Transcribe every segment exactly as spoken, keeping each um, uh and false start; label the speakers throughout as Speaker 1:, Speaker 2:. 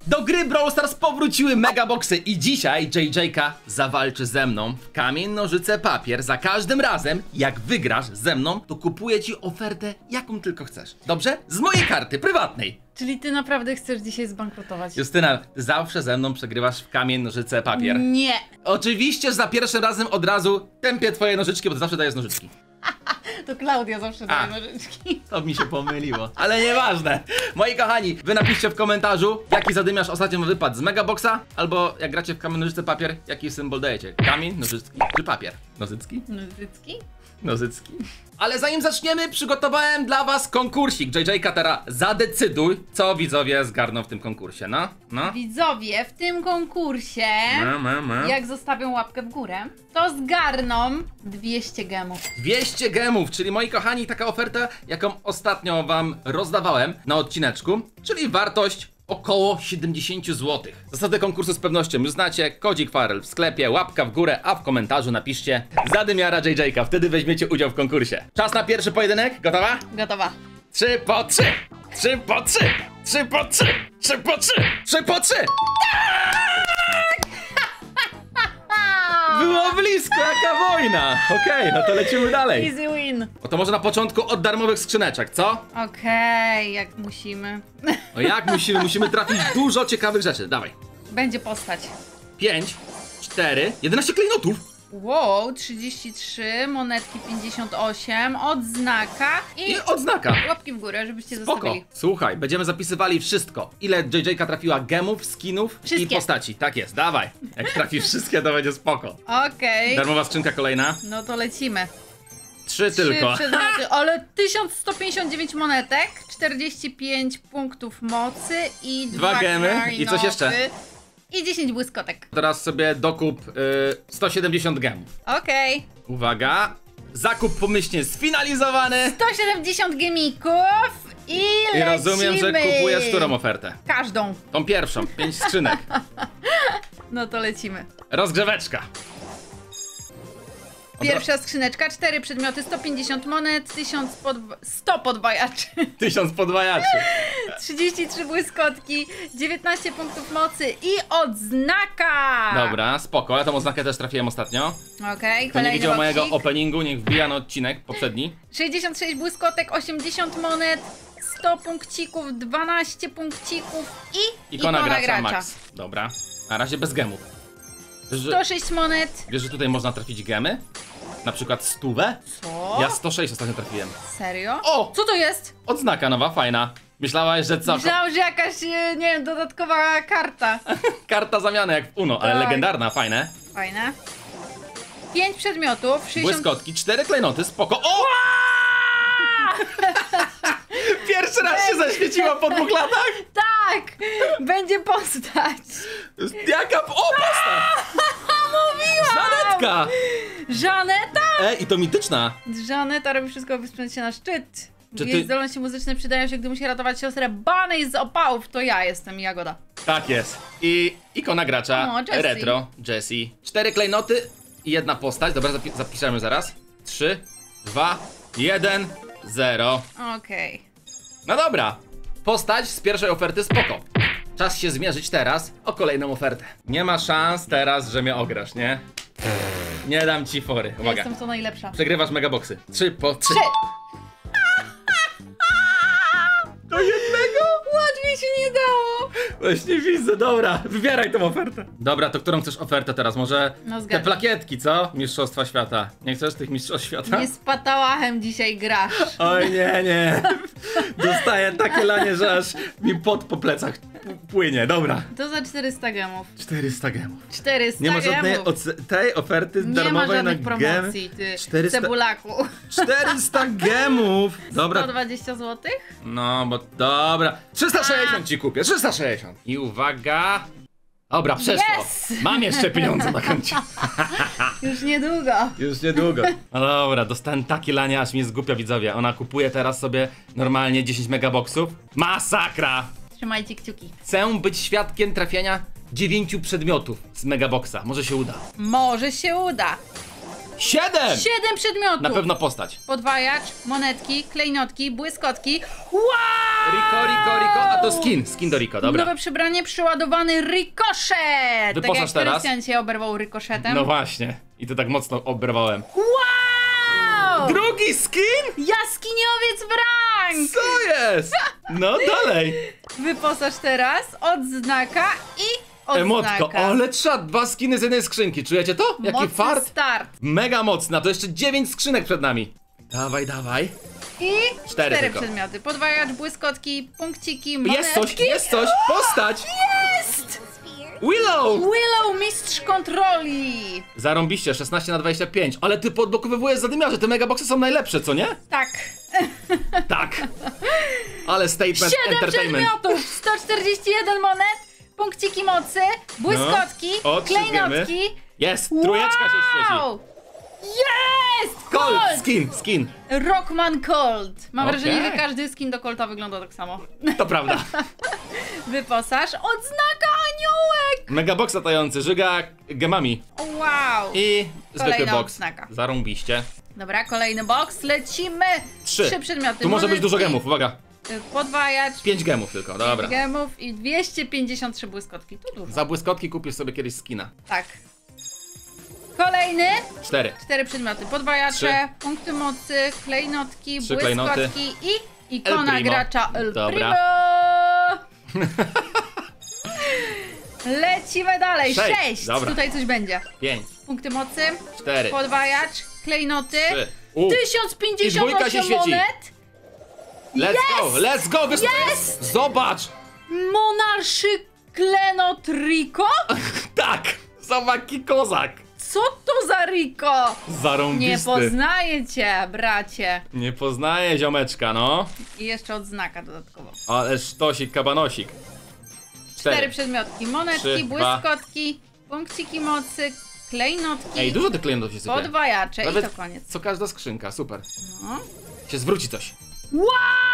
Speaker 1: Do gry Brawl Stars powróciły megaboxy i dzisiaj J J-ka zawalczy ze mną w kamień, nożyce, papier. Za każdym razem, jak wygrasz ze mną, to kupuję ci ofertę, jaką tylko chcesz. Dobrze? Z mojej karty prywatnej.
Speaker 2: Czyli ty naprawdę chcesz dzisiaj zbankrutować?
Speaker 1: Justyna, ty zawsze ze mną przegrywasz w kamień, nożyce, papier.
Speaker 2: Nie.
Speaker 1: Oczywiście, że za pierwszym razem od razu tępię twoje nożyczki, bo ty zawsze dajesz nożyczki.
Speaker 2: To Klaudia zawsze
Speaker 1: A.
Speaker 2: daje nożyczki.
Speaker 1: To mi się pomyliło, ale nieważne. Moi kochani, wy napiszcie w komentarzu, jaki zadymiarz ostatnio wypadł z megaboxa, albo jak gracie w kamień, nożyce, papier, jaki symbol dajecie? Kamień, nożyczki czy papier? Nożycki?
Speaker 2: Nożyczki?
Speaker 1: Nożycki. Ale zanim zaczniemy, przygotowałem dla was konkursik. J J-ka teraz zadecyduj, co widzowie zgarną w tym konkursie, no? No?
Speaker 2: Widzowie, w tym konkursie,
Speaker 1: Ma, ma, ma.
Speaker 2: jak zostawią łapkę w górę, to zgarną dwieście gemów.
Speaker 1: dwieście gemów, czyli moi kochani, taka oferta, jaką ostatnio wam rozdawałem na odcineczku, czyli wartość około siedemdziesiąt złotych. Zasady konkursu z pewnością już znacie. Kodzik Farel w sklepie, łapka w górę, a w komentarzu napiszcie zadymiara J J-ka, wtedy weźmiecie udział w konkursie. Czas na pierwszy pojedynek, gotowa?
Speaker 2: Gotowa.
Speaker 1: Trzy po trzy, trzy po trzy, trzy po trzy, trzy po trzy, trzy po trzy. Było blisko, jaka wojna! Okej, no to lecimy dalej.
Speaker 2: Easy win.
Speaker 1: O to może na początku od darmowych skrzyneczek, co?
Speaker 2: Okej, jak musimy.
Speaker 1: O jak musimy, musimy trafić dużo ciekawych rzeczy, dawaj.
Speaker 2: Będzie postać.
Speaker 1: pięć, cztery, jedenaście klejnotów.
Speaker 2: Wow, trzydzieści trzy, monetki pięćdziesiąt osiem, odznaka i
Speaker 1: I odznaka.
Speaker 2: łapki w górę, żebyście
Speaker 1: Spoko.
Speaker 2: zostawili.
Speaker 1: Słuchaj, będziemy zapisywali wszystko. Ile J J-ka trafiła gemów, skinów i
Speaker 2: Wszystkie.
Speaker 1: postaci. Tak jest, dawaj. Jak trafisz wszystkie, to będzie spoko.
Speaker 2: Okej,
Speaker 1: Darmowa skrzynka kolejna.
Speaker 2: no to lecimy.
Speaker 1: Trzy tylko.
Speaker 2: Trzy przedmioty, ale tysiąc sto pięćdziesiąt dziewięć monetek, czterdzieści pięć punktów mocy i
Speaker 1: Dwa
Speaker 2: dwa
Speaker 1: gemy.
Speaker 2: klejnoty
Speaker 1: I coś jeszcze?
Speaker 2: I dziesięć błyskotek.
Speaker 1: Teraz sobie dokup y, sto siedemdziesiąt gemów.
Speaker 2: Okej.
Speaker 1: Uwaga. Zakup pomyślnie sfinalizowany.
Speaker 2: sto siedemdziesiąt gemików i lecimy.
Speaker 1: I rozumiem, że kupujesz którą ofertę?
Speaker 2: Każdą.
Speaker 1: Tą pierwszą, pięć skrzynek.
Speaker 2: No to lecimy.
Speaker 1: Rozgrzeweczka.
Speaker 2: Pierwsza skrzyneczka, cztery przedmioty, sto pięćdziesiąt monet, tysiąc podwa- sto podwajaczy,
Speaker 1: Tysiąc podwajaczy.
Speaker 2: trzydzieści trzy błyskotki, dziewiętnaście punktów mocy i odznaka!
Speaker 1: Dobra, spoko, ja tą oznakę też trafiłem ostatnio.
Speaker 2: Okej,
Speaker 1: Kto nie
Speaker 2: kolejny
Speaker 1: widział mojego
Speaker 2: boksik.
Speaker 1: openingu, niech wbija na odcinek poprzedni.
Speaker 2: sześćdziesiąt sześć błyskotek, osiemdziesiąt monet, sto punkcików, dwanaście punkcików i
Speaker 1: Ikona,
Speaker 2: ikona
Speaker 1: gracza,
Speaker 2: gracza.
Speaker 1: Max. Dobra, na razie bez gemów. Wiesz, że,
Speaker 2: sto sześć monet.
Speaker 1: wiesz, że tutaj można trafić gemy? Na przykład stówę?
Speaker 2: Co?
Speaker 1: Ja sto sześć ostatnio trafiłem.
Speaker 2: Serio?
Speaker 1: O!
Speaker 2: Co to jest?
Speaker 1: Odznaka nowa, fajna. Myślałaś, że co?
Speaker 2: Myślałam, że jakaś, e, nie wiem, dodatkowa karta.
Speaker 1: Karta zamiany jak w Uno, ale
Speaker 2: Tak.
Speaker 1: legendarna, fajne.
Speaker 2: Fajne. Pięć przedmiotów, sześćdziesiąt...
Speaker 1: Błyskotki, cztery klejnoty, spoko. O! Pierwszy raz się zaświeciła po dwóch latach?
Speaker 2: Tak! Będzie postać.
Speaker 1: Jaka... O, postać!
Speaker 2: Mówiłam!
Speaker 1: Żanetka!
Speaker 2: Żaneta?
Speaker 1: E, i to mityczna.
Speaker 2: Żaneta robi wszystko, by wspiąć się na szczyt.
Speaker 1: Czy
Speaker 2: Jej
Speaker 1: ty-
Speaker 2: zdolności muzyczne przydają się, gdy musi ratować siostrę banej z opałów. To ja jestem Jagoda.
Speaker 1: Tak jest. I ikona gracza,
Speaker 2: O, Jessie.
Speaker 1: retro, Jessie. Cztery klejnoty i jedna postać. Dobra, zapi zapiszemy zaraz. Trzy, dwa, jeden, zero.
Speaker 2: Okej.
Speaker 1: No dobra. Postać z pierwszej oferty spoko. Czas się zmierzyć teraz o kolejną ofertę. Nie ma szans teraz, że mnie ograsz, nie? Nie dam ci fory.
Speaker 2: Ja
Speaker 1: Uwaga.
Speaker 2: jestem co najlepsza.
Speaker 1: Przegrywasz megaboxy. Trzy po trzy.
Speaker 2: Trzy!
Speaker 1: Do jednego?
Speaker 2: Łatwiej się nie dało.
Speaker 1: Właśnie widzę, dobra, wybieraj tą ofertę. Dobra, to którą chcesz ofertę teraz? Może
Speaker 2: No,
Speaker 1: te
Speaker 2: zgadzam.
Speaker 1: plakietki, co? Mistrzostwa świata. Nie chcesz tych mistrzostw świata?
Speaker 2: Nie z patałachem dzisiaj grasz.
Speaker 1: Oj, nie, nie. Dostaję takie lanie, że aż mi pot po plecach p- płynie. Dobra.
Speaker 2: To za czterysta gemów.
Speaker 1: czterysta gemów.
Speaker 2: czterysta
Speaker 1: Nie ma żadnej
Speaker 2: gemów.
Speaker 1: oce- tej oferty
Speaker 2: Nie ma
Speaker 1: darmowej na
Speaker 2: żadnych
Speaker 1: gemy.
Speaker 2: promocji, ty
Speaker 1: czterysta
Speaker 2: cebulaku.
Speaker 1: czterysta gemów.
Speaker 2: sto
Speaker 1: Dobra.
Speaker 2: dwadzieścia złotych?
Speaker 1: No, bo dobra. trzysta sześćdziesiąt ci kupię, trzysta sześćdziesiąt. I uwaga. Dobra, przeszło.
Speaker 2: Yes!
Speaker 1: Mam jeszcze pieniądze na koncie.
Speaker 2: Już niedługo.
Speaker 1: Już niedługo. No dobra, dostałem takie lanie, aż mnie zgłupia, widzowie. Ona kupuje teraz sobie normalnie dziesięć megaboxów. Masakra!
Speaker 2: Trzymajcie kciuki.
Speaker 1: Chcę być świadkiem trafiania dziewięciu przedmiotów z megaboxa. Może się uda.
Speaker 2: Może się uda.
Speaker 1: Siedem!
Speaker 2: Siedem przedmiotów.
Speaker 1: Na pewno postać.
Speaker 2: Podwajacz, monetki, klejnotki, błyskotki. Wow!
Speaker 1: Rico, Rico, Rico, a to skin, skin do Rico, dobra.
Speaker 2: Nowe przebranie, przeładowany rikoszet!
Speaker 1: Wyposaż
Speaker 2: tak jak
Speaker 1: teraz.
Speaker 2: Krystian się oberwał rykoszetem.
Speaker 1: No właśnie. I to tak mocno oberwałem.
Speaker 2: Wow!
Speaker 1: Drugi skin?
Speaker 2: Jaskiniowiec Frank!
Speaker 1: Co jest? No dalej.
Speaker 2: Wyposaż teraz, odznaka i odznaka.
Speaker 1: Emotko, ale trzeba dwa skiny z jednej skrzynki, czujecie to? Jaki
Speaker 2: Mocny
Speaker 1: fart?
Speaker 2: start.
Speaker 1: Mega mocna, to jeszcze dziewięć skrzynek przed nami. Dawaj, dawaj.
Speaker 2: I
Speaker 1: Cztery
Speaker 2: cztery
Speaker 1: tylko.
Speaker 2: przedmioty. Podwajacz, błyskotki, punkciki, monetki.
Speaker 1: Jest coś, jest coś, postać!
Speaker 2: Jest!
Speaker 1: Willow!
Speaker 2: Willow, mistrz kontroli!
Speaker 1: Zarąbiście, szesnaście na dwadzieścia pięć, ale ty podblokowywujesz zadymiarze, te megaboxy są najlepsze, co nie?
Speaker 2: Tak.
Speaker 1: Tak. Ale statement
Speaker 2: Siedem
Speaker 1: entertainment.
Speaker 2: przedmiotów, sto czterdzieści jeden monet, punkciki mocy, błyskotki,
Speaker 1: No. O, trzy
Speaker 2: klejnotki.
Speaker 1: wiemy. Jest, trójeczka się świeci.
Speaker 2: Wow! Jest!
Speaker 1: Colt,
Speaker 2: Colt!
Speaker 1: skin, skin.
Speaker 2: Rockman Colt. Mam
Speaker 1: Okej.
Speaker 2: wrażenie, że każdy skin do Colta wygląda tak samo.
Speaker 1: To prawda.
Speaker 2: Wyposaż, odznaka aniołek!
Speaker 1: Megabox latający, żyga gemami.
Speaker 2: Wow!
Speaker 1: I zwykły
Speaker 2: Kolejna
Speaker 1: box.
Speaker 2: odznaka.
Speaker 1: Zarąbiście.
Speaker 2: Dobra, kolejny box, lecimy!
Speaker 1: Trzy.
Speaker 2: Trzy przedmioty.
Speaker 1: Tu może być
Speaker 2: monetki,
Speaker 1: dużo gemów, uwaga.
Speaker 2: Podwajacz,
Speaker 1: Pięć gemów tylko, dobra.
Speaker 2: gemów i dwieście pięćdziesiąt trzy błyskotki. Tu dużo.
Speaker 1: Za błyskotki kupisz sobie kiedyś skina.
Speaker 2: Tak. Kolejny.
Speaker 1: Cztery.
Speaker 2: Cztery przedmioty. Podwajacze,
Speaker 1: Trzy.
Speaker 2: punkty mocy, klejnotki,
Speaker 1: Trzy
Speaker 2: błyskotki
Speaker 1: klejnoty.
Speaker 2: i ikona
Speaker 1: El Primo.
Speaker 2: gracza El
Speaker 1: Dobra.
Speaker 2: Primo. Lecimy dalej.
Speaker 1: Sześć.
Speaker 2: Sześć.
Speaker 1: Dobra.
Speaker 2: Tutaj coś będzie.
Speaker 1: Pięć.
Speaker 2: Punkty mocy,
Speaker 1: Cztery.
Speaker 2: podwajacz, klejnoty,
Speaker 1: Trzy. U.
Speaker 2: tysiąc
Speaker 1: I
Speaker 2: pięćdziesiąt
Speaker 1: dwójka się
Speaker 2: osiem
Speaker 1: świeci.
Speaker 2: monet.
Speaker 1: Let's go, let's go! Wiesz, co to
Speaker 2: Jest!
Speaker 1: Zobacz!
Speaker 2: Monarszy klenot Rico?
Speaker 1: Tak! Zobacz, jaki kozak!
Speaker 2: Co to za Rico? Nie
Speaker 1: Zarąbisty.
Speaker 2: poznaję cię, bracie.
Speaker 1: Nie poznaję ziomeczka, no.
Speaker 2: I jeszcze odznaka dodatkowo.
Speaker 1: Ale sztosik, kabanosik.
Speaker 2: Cztery
Speaker 1: Cztery.
Speaker 2: przedmiotki, monetki,
Speaker 1: Trzy, dwa.
Speaker 2: błyskotki, punkciki mocy, klejnotki,
Speaker 1: Ej, dużo tych klientów się sypie.
Speaker 2: podwajacze
Speaker 1: Nawet
Speaker 2: i to koniec.
Speaker 1: co każda skrzynka, super.
Speaker 2: No.
Speaker 1: Się zwróci coś.
Speaker 2: Wow!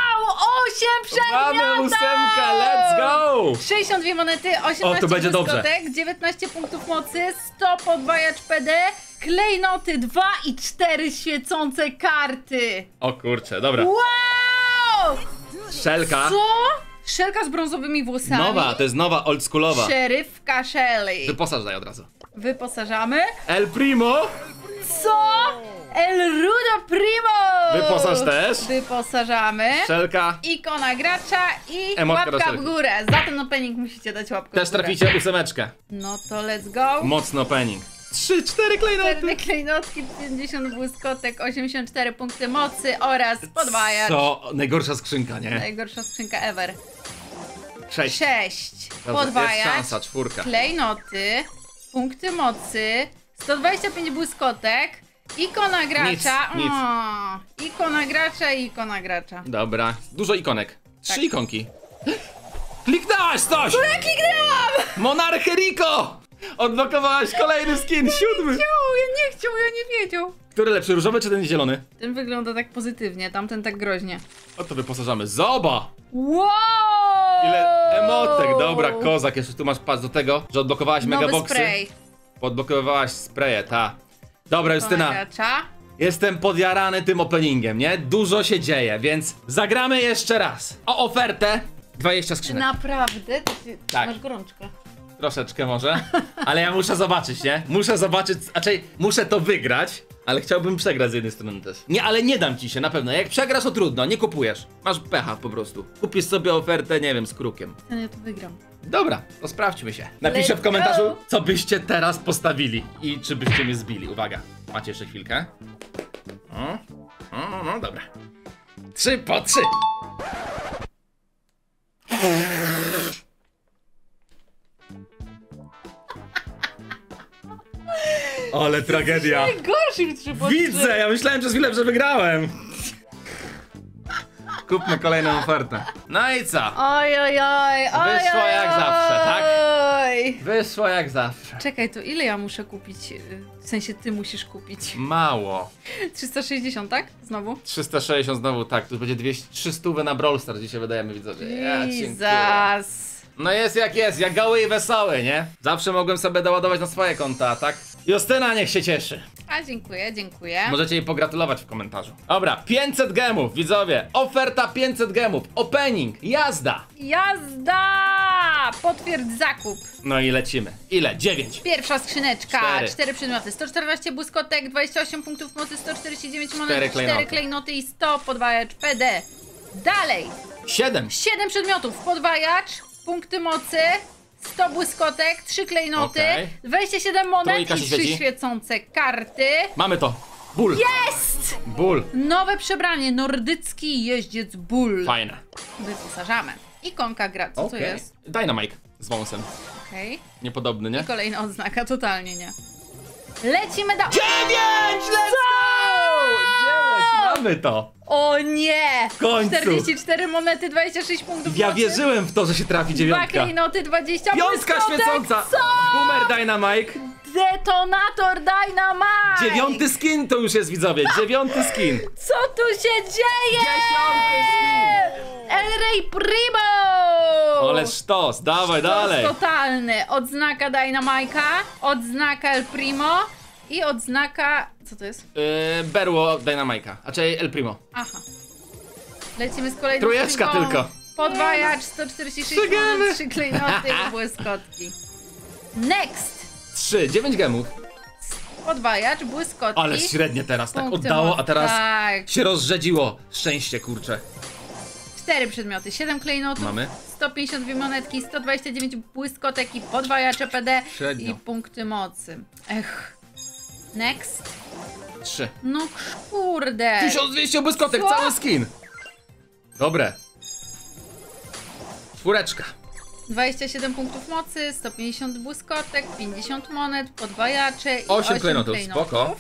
Speaker 2: osiem
Speaker 1: Mamy
Speaker 2: przedmiotów!
Speaker 1: ósemkę, let's go!
Speaker 2: sześćdziesiąt dwie monety, osiemnaście
Speaker 1: O, to będzie dobrze.
Speaker 2: błyskotek, dziewiętnaście punktów mocy, sto podwajacz P D, klejnoty dwa i cztery świecące karty.
Speaker 1: O kurczę, dobra.
Speaker 2: Wow!
Speaker 1: Szelka.
Speaker 2: Co? Szelka z brązowymi włosami.
Speaker 1: Nowa, to jest nowa, oldschoolowa.
Speaker 2: Szeryfka Shelly.
Speaker 1: Wyposaż daj od razu.
Speaker 2: Wyposażamy.
Speaker 1: El Primo.
Speaker 2: Co? El Rudo Primo!
Speaker 1: Wyposaż też.
Speaker 2: Wyposażamy.
Speaker 1: Szelka.
Speaker 2: Ikona gracza i
Speaker 1: Emotka do
Speaker 2: łapka w
Speaker 1: szelki.
Speaker 2: górę. Za ten opening musicie dać łapkę
Speaker 1: Też
Speaker 2: w górę.
Speaker 1: traficie ósemeczkę.
Speaker 2: No to let's go.
Speaker 1: Mocno opening. Trzy, cztery klejnoty.
Speaker 2: Cztery klejnotki, pięćdziesiąt błyskotek, osiemdziesiąt cztery punkty mocy oraz podwajacz.
Speaker 1: Co? Najgorsza skrzynka, nie?
Speaker 2: Najgorsza skrzynka ever.
Speaker 1: Sześć.
Speaker 2: sześć.
Speaker 1: Dobra, jest
Speaker 2: Podwajacz.
Speaker 1: szansa, czwórka.
Speaker 2: Klejnoty, punkty mocy, sto dwadzieścia pięć błyskotek, ikona gracza.
Speaker 1: Nic, nic.
Speaker 2: O, ikona gracza i ikona gracza.
Speaker 1: Dobra, dużo ikonek. Trzy
Speaker 2: Tak.
Speaker 1: ikonki. Kliknęłaś coś!
Speaker 2: Ja kliknęłam!
Speaker 1: Monarchę Rico! Odblokowałaś kolejny skin, siódmy.
Speaker 2: Chciał, ja nie chciał, ja nie wiedział.
Speaker 1: Który lepszy, różowy czy ten zielony?
Speaker 2: Ten wygląda tak pozytywnie, tamten tak groźnie.
Speaker 1: O to wyposażamy. Zoba!
Speaker 2: Wow!
Speaker 1: Ile emotek, dobra, kozak. Jeszcze tu masz pas do tego, że odblokowałaś
Speaker 2: Nowy
Speaker 1: megaboxy.
Speaker 2: spray.
Speaker 1: Podblokowałaś spraye, ta. Dobra,
Speaker 2: Ikona
Speaker 1: Justyna.
Speaker 2: gracza.
Speaker 1: Jestem podjarany tym openingiem, nie? Dużo się dzieje, więc zagramy jeszcze raz. O ofertę dwadzieścia
Speaker 2: Czy
Speaker 1: skrzynek.
Speaker 2: naprawdę? To ty
Speaker 1: Tak.
Speaker 2: masz gorączkę.
Speaker 1: Troszeczkę może, ale ja muszę zobaczyć, nie? Muszę zobaczyć, raczej muszę to wygrać, ale chciałbym przegrać z jednej strony też. Nie, ale nie dam ci się, na pewno. Jak przegrasz, to trudno, nie kupujesz. Masz pecha po prostu. Kupisz sobie ofertę, nie wiem, z krukiem.
Speaker 2: Ten ja to wygram.
Speaker 1: Dobra, to sprawdźmy się. Napiszcie w
Speaker 2: Let's
Speaker 1: komentarzu,
Speaker 2: go.
Speaker 1: co byście teraz postawili i czy byście mnie zbili. Uwaga, macie jeszcze chwilkę. O, o, no, no, dobra. Trzy po trzy. Ale tragedia.
Speaker 2: Najgorszy trzy po
Speaker 1: Widzę, ja myślałem przez chwilę, że wygrałem. Kupmy kolejną ofertę. No i co?
Speaker 2: Oj, oj, oj, oj,
Speaker 1: Wyszło
Speaker 2: oj,
Speaker 1: jak zawsze, tak?
Speaker 2: Oj.
Speaker 1: Wyszło jak zawsze.
Speaker 2: Czekaj, to ile ja muszę kupić? y, W sensie ty musisz kupić.
Speaker 1: Mało.
Speaker 2: trzysta sześćdziesiąt, tak? Znowu?
Speaker 1: trzysta sześćdziesiąt znowu, tak, tu będzie dwieście trzysta na Brawl Stars, dzisiaj wydajemy widzowie. Ja dziękuję.
Speaker 2: Jesus.
Speaker 1: No jest jak jest, ja goły i wesoły, nie? Zawsze mogłem sobie doładować na swoje konta, tak? Justyna niech się cieszy.
Speaker 2: A dziękuję, dziękuję.
Speaker 1: Możecie jej pogratulować w komentarzu. Dobra, pięćset gemów, widzowie. Oferta pięćset gemów. Opening, jazda.
Speaker 2: Jazda! Potwierdź zakup.
Speaker 1: No i lecimy. Ile? dziewięć.
Speaker 2: Pierwsza skrzyneczka.
Speaker 1: Cztery.
Speaker 2: Cztery przedmioty. sto czternaście błyskotek, dwadzieścia osiem punktów mocy, sto czterdzieści dziewięć monet,
Speaker 1: Cztery klejnoty.
Speaker 2: cztery klejnoty i sto podwajacz P D. Dalej.
Speaker 1: siedem.
Speaker 2: siedem przedmiotów. Podwajacz, punkty mocy, sto błyskotek, trzy klejnoty,
Speaker 1: Okej.
Speaker 2: dwadzieścia siedem monet
Speaker 1: Trójka się
Speaker 2: i trzy
Speaker 1: świeci.
Speaker 2: świecące karty.
Speaker 1: Mamy to. Ból.
Speaker 2: Jest!
Speaker 1: Ból.
Speaker 2: Nowe przebranie. Nordycki jeździec Bull.
Speaker 1: Fajne.
Speaker 2: Wyposażamy. Ikonka gra. Co to
Speaker 1: Okej.
Speaker 2: jest?
Speaker 1: Dynamite z wąsem.
Speaker 2: Okej.
Speaker 1: Niepodobny, nie?
Speaker 2: Kolejna odznaka. Totalnie nie. Lecimy da...
Speaker 1: dziewięć! Let's go! dziewięć! Mamy to.
Speaker 2: O nie!
Speaker 1: W końcu.
Speaker 2: czterdzieści cztery monety, dwadzieścia sześć punktów
Speaker 1: Ja
Speaker 2: mocy.
Speaker 1: wierzyłem w to, że się trafi
Speaker 2: Dwa
Speaker 1: dziewiątka.
Speaker 2: klejnoty, dwadzieścia
Speaker 1: Piątka
Speaker 2: błyskotek.
Speaker 1: świecąca.
Speaker 2: Co?
Speaker 1: Boomer Dynamite.
Speaker 2: Detonator Dynamite!
Speaker 1: Dziewiąty skin to już jest, widzowie. Dziewiąty skin.
Speaker 2: Co tu się dzieje?
Speaker 1: Dziesiąty skin.
Speaker 2: El Rey Primo!
Speaker 1: Ale sztos, dawaj dalej.
Speaker 2: To totalny. Odznaka Dynamite'a, odznaka El Primo i odznaka... Co to jest?
Speaker 1: Yy, berło Dynamite'a, a czyli El Primo.
Speaker 2: Aha. Lecimy z kolejną
Speaker 1: Trójeczka
Speaker 2: skrzynką.
Speaker 1: tylko.
Speaker 2: Podwajacz, sto czterdzieści sześć
Speaker 1: Przegamy.
Speaker 2: monet, trzy klejnoty i błyskotki. Next!
Speaker 1: trzy, dziewięć gemów.
Speaker 2: Podwajacz, błyskotki.
Speaker 1: Ale średnie teraz tak
Speaker 2: punkty
Speaker 1: oddało,
Speaker 2: mocy.
Speaker 1: a teraz
Speaker 2: Tak.
Speaker 1: się rozrzedziło. Szczęście, kurczę.
Speaker 2: Cztery przedmioty, siedem klejnotów,
Speaker 1: Mamy.
Speaker 2: sto pięćdziesiąt dwie monetki, sto dwadzieścia dziewięć błyskotek i podwajacze P D
Speaker 1: Średnio.
Speaker 2: i punkty mocy. Ech. Next.
Speaker 1: trzy.
Speaker 2: No kurde.
Speaker 1: tysiąc dwieście błyskotek,
Speaker 2: Co?
Speaker 1: cały skin. Dobre. Czwóreczka.
Speaker 2: dwadzieścia siedem punktów mocy, sto pięćdziesiąt błyskotek, pięćdziesiąt monet, podwajacze i
Speaker 1: osiem
Speaker 2: osiem
Speaker 1: klejnotów,
Speaker 2: klejnotów.
Speaker 1: spoko.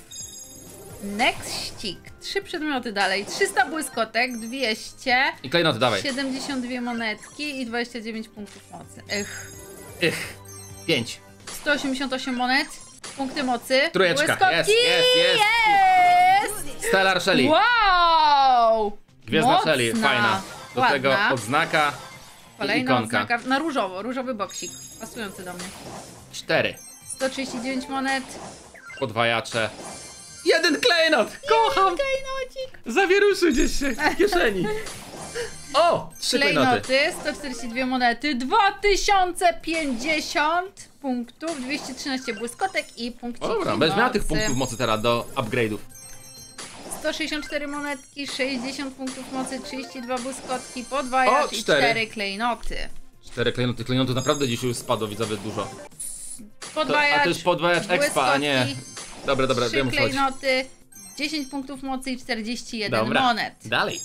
Speaker 2: Nextik. Trzy przedmioty dalej. trzysta błyskotek, dwieście,
Speaker 1: I klejnoty, dawaj.
Speaker 2: siedemdziesiąt dwie monetki i dwadzieścia dziewięć punktów mocy. Ech.
Speaker 1: Ich. pięć.
Speaker 2: sto osiemdziesiąt osiem monet, punkty mocy.
Speaker 1: Trójeczka.
Speaker 2: Błyskotki.
Speaker 1: Jest, jest, jest.
Speaker 2: Jest!
Speaker 1: Stellar Shelly.
Speaker 2: Wow!
Speaker 1: Gwiezdna
Speaker 2: Mocna.
Speaker 1: Shelly, fajna. Do
Speaker 2: Ładna.
Speaker 1: tego odznaka i
Speaker 2: Kolejna
Speaker 1: ikonka.
Speaker 2: odznaka na różowo, różowy boksik. Pasujący do mnie.
Speaker 1: cztery.
Speaker 2: sto trzydzieści dziewięć monet.
Speaker 1: Podwajacze. Jeden klejnot! Kocham!
Speaker 2: Klejnocik.
Speaker 1: Zawieruszył gdzieś się w kieszeni. O! Trzy klejnoty.
Speaker 2: Klejnoty, sto czterdzieści dwie monety, dwa tysiące pięćdziesiąt punktów, dwieście trzynaście błyskotek i punkciki
Speaker 1: O, dobra, będziesz miała tych
Speaker 2: mocy.
Speaker 1: punktów mocy teraz do upgrade'ów.
Speaker 2: sto sześćdziesiąt cztery monetki, sześćdziesiąt punktów mocy, trzydzieści dwa błyskotki, podwajacz
Speaker 1: O,
Speaker 2: i
Speaker 1: cztery.
Speaker 2: cztery klejnoty.
Speaker 1: Cztery klejnoty. Klejnotów naprawdę dzisiaj już spadło, widzowie, dużo. To,
Speaker 2: Podwajacz,
Speaker 1: a to jest podwajacz expa, a nie. Dobra, dobra,
Speaker 2: trzy
Speaker 1: wiem o co chodzi.
Speaker 2: klejnoty, dziesięć punktów mocy i czterdzieści jeden
Speaker 1: Dobra,
Speaker 2: monet.
Speaker 1: dalej.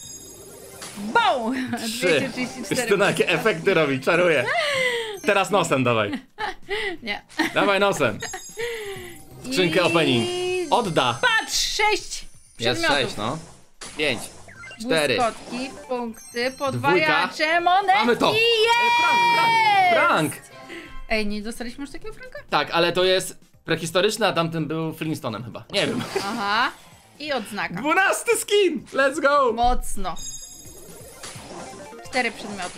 Speaker 2: Bum!
Speaker 1: Trzy.
Speaker 2: dwieście trzydzieści cztery
Speaker 1: Justyna, jakie efekty robi, czaruje. Teraz nosem dawaj.
Speaker 2: Nie.
Speaker 1: Dawaj nosem. Skrzynkę
Speaker 2: I...
Speaker 1: opening. Odda.
Speaker 2: Patrz, sześć
Speaker 1: Jest
Speaker 2: przedmiotów.
Speaker 1: sześć, no. Pięć. Cztery.
Speaker 2: Błyskotki, punkty, podwajacze, monetki.
Speaker 1: Mamy to.
Speaker 2: Jest!
Speaker 1: Frank.
Speaker 2: Ej, nie dostaliśmy już takiego Franka?
Speaker 1: Tak, ale to jest prehistoryczny, a tamten był Flintstonem chyba. Nie wiem.
Speaker 2: Aha. I odznaka.
Speaker 1: Dwunasty skin! Let's go!
Speaker 2: Mocno. Cztery przedmioty.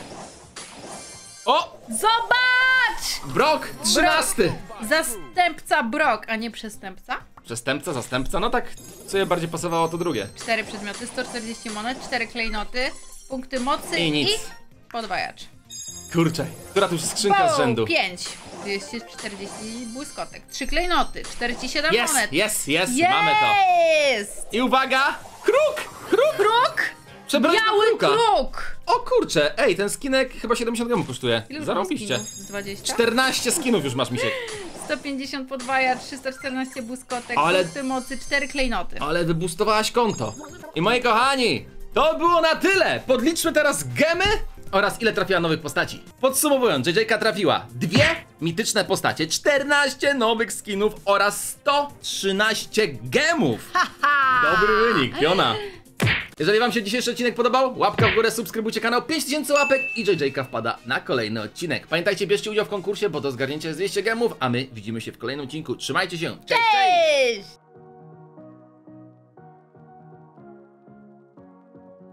Speaker 1: O!
Speaker 2: Zobacz!
Speaker 1: Brok! Trzynasty!
Speaker 2: Zastępca Brok, a nie przestępca.
Speaker 1: Przestępca, zastępca, no tak, co je bardziej pasowało, to drugie.
Speaker 2: Cztery przedmioty, sto czterdzieści monet, cztery klejnoty, punkty mocy
Speaker 1: I nic.
Speaker 2: podwajacz.
Speaker 1: Kurczę, która tu już skrzynka z rzędu?
Speaker 2: pięć. dwieście czterdzieści błyskotek. Trzy klejnoty, czterdzieści siedem
Speaker 1: Jest,
Speaker 2: monet.
Speaker 1: jest, jest,
Speaker 2: Jest!
Speaker 1: mamy to. I uwaga! Kruk! Kruk!
Speaker 2: Kruk!
Speaker 1: Przebrać
Speaker 2: Biały
Speaker 1: kruka.
Speaker 2: kruk!
Speaker 1: O kurczę, ej, ten skinek chyba siedemdziesiąt gemów kosztuje.
Speaker 2: Ilu
Speaker 1: Zarąbiście.
Speaker 2: skinów? Z dwadzieścia?
Speaker 1: czternaście skinów już masz, Misiek.
Speaker 2: sto pięćdziesiąt podwaja, trzysta czternaście błyskotek,
Speaker 1: Ale-
Speaker 2: punkty mocy, cztery klejnoty.
Speaker 1: Ale wybustowałaś konto. I moi kochani, to było na tyle. Podliczmy teraz gemy oraz ile trafiła nowych postaci. Podsumowując, J J K trafiła dwie mityczne postacie, czternaście nowych skinów oraz sto trzynaście gemów. Dobry wynik, Fiona. Jeżeli wam się dzisiejszy odcinek podobał, łapka w górę, subskrybujcie kanał, pięć tysięcy łapek i J J K wpada na kolejny odcinek. Pamiętajcie, bierzcie udział w konkursie, bo do zgarnięcia jest dwieście gemów, a my widzimy się w kolejnym odcinku. Trzymajcie się, cześć! cześć!
Speaker 2: Cześć!